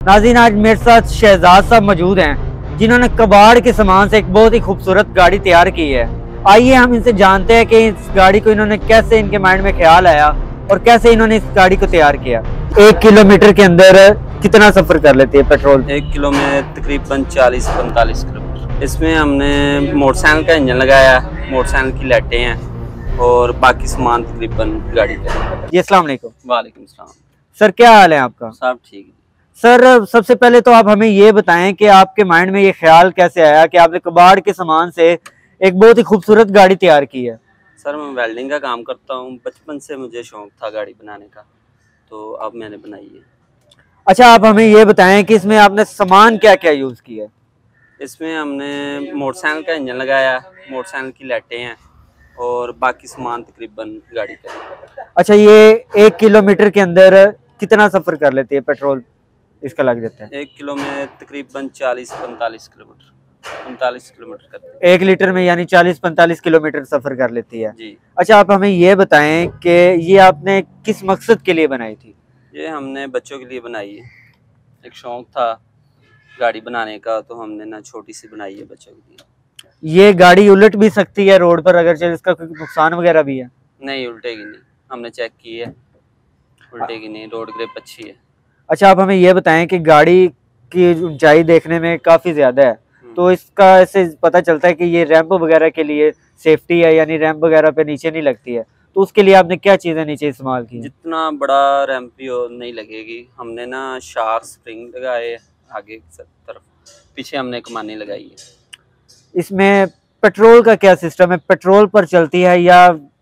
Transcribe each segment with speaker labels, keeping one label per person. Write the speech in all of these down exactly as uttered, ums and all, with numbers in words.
Speaker 1: नाज़रीन, आज मेरे साथ शहजाद साहब मौजूद हैं जिन्होंने कबाड़ के सामान से एक बहुत ही खूबसूरत गाड़ी तैयार की है। आइए हम इनसे जानते हैं कि इस गाड़ी को इन्होंने कैसे, इनके माइंड में ख्याल आया और कैसे इन्होंने इस गाड़ी को तैयार किया। एक किलोमीटर के अंदर कितना सफर कर लेती है पेट्रोल?
Speaker 2: एक किलो में तकरीबन चालीस पैंतालीस किलोमीटर। इसमें हमने मोटरसाइकिल का इंजन लगाया, मोटरसाइकिल की लाइटें हैं और बाकी सामान तकरीबन गाड़ी का।
Speaker 1: जी, अस्सलाम वालेकुम।
Speaker 2: वालेकुम सलाम।
Speaker 1: सर, क्या हाल है आपका?
Speaker 2: सब ठीक है
Speaker 1: सर, सबसे पहले तो आप हमें ये बताएं कि आपके माइंड में ये ख्याल कैसे आया कि आपने कबाड़ के सामान से एक बहुत ही खूबसूरत गाड़ी तैयार की है?
Speaker 2: सर, मैं वेल्डिंग का काम करता हूँ, बचपन से मुझे शौक था गाड़ी बनाने का, तो अब मैंने बनाई है।
Speaker 1: अच्छा, आप हमें ये बताएं कि इसमें आपने सामान क्या क्या यूज़ किया है?
Speaker 2: इसमें हमने मोटरसाइकिल का इंजन लगाया, मोटरसाइकिल की लाइटें हैं और बाकी सामान तकरीबन गाड़ी का।
Speaker 1: अच्छा, ये एक किलोमीटर के अंदर कितना सफ़र कर लेती है पेट्रोल इसका लग जाता है?
Speaker 2: एक किलो में तकरीबन चालीस पैंतालीस किलोमीटर पैंतालीस किलोमीटर करते हैं।
Speaker 1: एक लीटर में यानी चालीस पैंतालीस किलोमीटर सफ़र कर लेती है
Speaker 2: जी।
Speaker 1: अच्छा, आप हमें ये बताएं कि ये आपने किस मकसद के लिए बनाई थी?
Speaker 2: ये हमने बच्चों के लिए बनाई है, एक शौक था गाड़ी बनाने का, तो हमने ना छोटी सी बनाई है बच्चों के लिए।
Speaker 1: ये गाड़ी उलट भी सकती है रोड पर अगर, चल इसका कोई नुकसान वगैरह भी है?
Speaker 2: नहीं, उल्टेगी नहीं, हमने चेक की है, उल्टेगी नहीं, रोड ग्रिप अच्छी है।
Speaker 1: अच्छा, आप हमें ये बताएं कि गाड़ी की ऊंचाई देखने में काफ़ी ज़्यादा है, तो इसका ऐसे पता चलता है कि ये रैंप वगैरह के लिए सेफ्टी है, यानी रैंप वगैरह पे नीचे नहीं लगती है, तो उसके लिए आपने क्या चीज़ें नीचे इस्तेमाल की?
Speaker 2: जितना बड़ा रैंप भी हो नहीं लगेगी, हमने ना शार्क स्प्रिंग लगाए आगे की तरफ, पीछे हमने कमानी लगाई है।
Speaker 1: इसमें पेट्रोल का क्या सिस्टम है? पेट्रोल पर चलती है या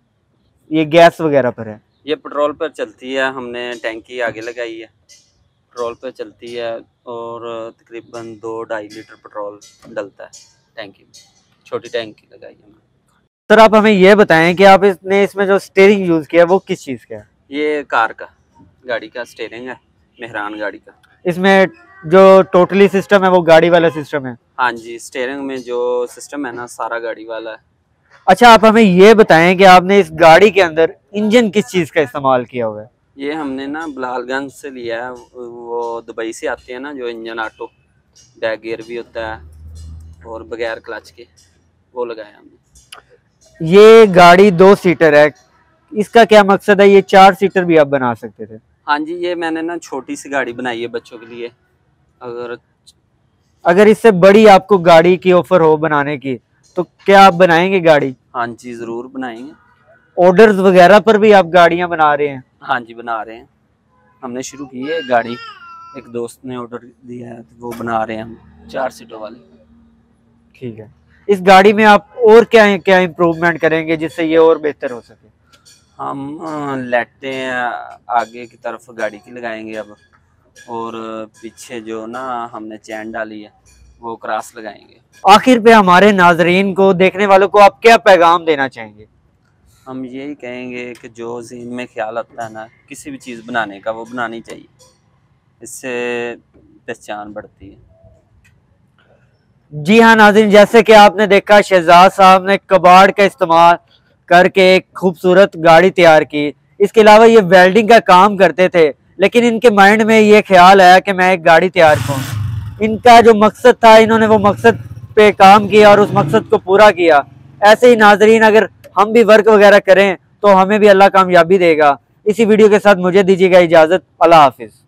Speaker 1: ये गैस वगैरह पर है?
Speaker 2: ये पेट्रोल पर चलती है, हमने टैंकी आगे लगाई है, पेट्रोल पर चलती है और तकरीबन दो ढाई लीटर पेट्रोल डलता है टैंकी में, छोटी टैंकी लगाई है।
Speaker 1: सर, आप हमें ये बताएं कि आप इसने इसमें जो स्टीयरिंग यूज़ किया वो किस चीज़ का है?
Speaker 2: ये कार का, गाड़ी का स्टीयरिंग है, मेहरान गाड़ी का।
Speaker 1: इसमें जो टोटली सिस्टम है वो गाड़ी वाला सिस्टम है?
Speaker 2: हाँ जी, स्टीयरिंग में जो सिस्टम है ना, सारा गाड़ी वाला है।
Speaker 1: अच्छा, आप हमें ये बताएं कि आपने इस गाड़ी के अंदर इंजन किस चीज़ का इस्तेमाल किया हुआ है?
Speaker 2: ये हमने ना बिलालगंज से लिया है, वो दुबई से आते हैं ना जो इंजन ऑटो, बैक गियर भी होता है और बगैर क्लच के, वो लगाया हमने।
Speaker 1: ये गाड़ी दो सीटर है, इसका क्या मकसद है? ये चार सीटर भी आप बना सकते थे?
Speaker 2: हाँ जी, ये मैंने ना छोटी सी गाड़ी बनाई है बच्चों के लिए। अगर
Speaker 1: अगर इससे बड़ी आपको गाड़ी की ऑफर हो बनाने की, तो क्या आप बनाएंगे गाड़ी?
Speaker 2: हाँ जी, ज़रूर बनाएंगे।
Speaker 1: ऑर्डर्स वगैरह पर भी आप गाड़ियां बना रहे हैं?
Speaker 2: हाँ जी, बना रहे हैं, हमने शुरू की है गाड़ी, एक दोस्त ने ऑर्डर दिया है तो वो बना रहे हैं हम, चार सीटों वाली।
Speaker 1: ठीक है, इस गाड़ी में आप और क्या क्या इम्प्रूवमेंट करेंगे जिससे ये और बेहतर हो सके?
Speaker 2: हम लाइटें आगे की तरफ गाड़ी की लगाएंगे अब, और पीछे जो ना हमने चैन डाली है वो क्रॉस लगाएंगे।
Speaker 1: आखिर पे हमारे नाजरीन को, देखने वालों को आप क्या पैगाम देना चाहेंगे?
Speaker 2: हम यही कहेंगे कि जो ज़हन में ख्याल आता है ना किसी भी चीज़ बनाने का, वो बनानी चाहिए, इससे पहचान बढ़ती है।
Speaker 1: जी हाँ नाज़रीन, जैसे कि आपने देखा शहजाद साहब ने कबाड़ का इस्तेमाल करके एक खूबसूरत गाड़ी तैयार की। इसके अलावा ये वेल्डिंग का काम करते थे, लेकिन इनके माइंड में ये ख्याल आया कि मैं एक गाड़ी तैयार करूँ। इनका जो मकसद था, इन्होंने वो मकसद पे काम किया और उस मकसद को पूरा किया। ऐसे ही नाजरीन, अगर हम भी वर्क वगैरह करें तो हमें भी अल्लाह कामयाबी देगा। इसी वीडियो के साथ मुझे दीजिएगा इजाज़त। अल्लाह हाफिज़।